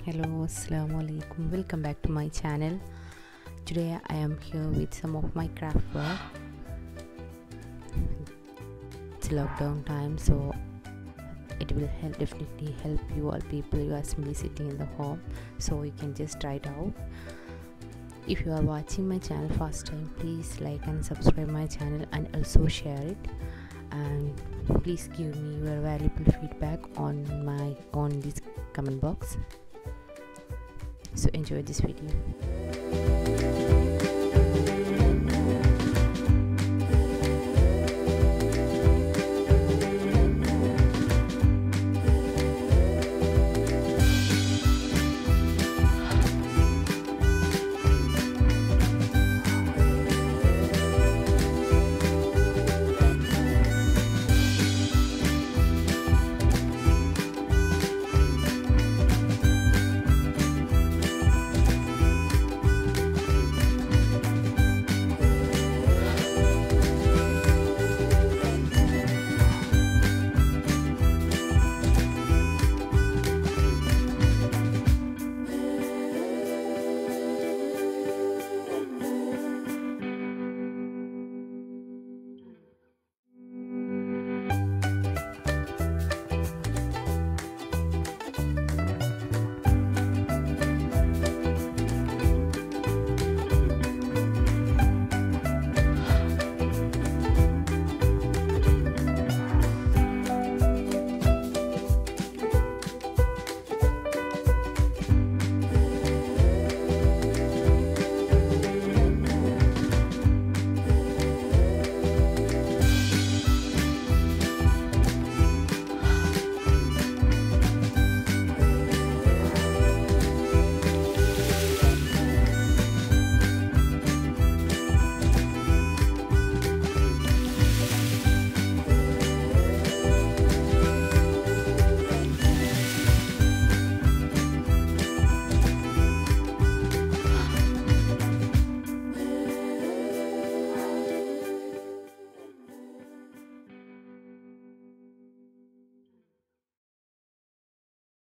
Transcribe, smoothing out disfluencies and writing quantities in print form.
Hello, assalamu alaikum. Welcome back to my channel. Today I am here with some of my craft work. It's lockdown time, so it will definitely help you all people who are simply sitting in the home, so you can just try it out. If you are watching my channel first time, please like and subscribe my channel and also share it, and please give me your valuable feedback on this comment box. So enjoy this video.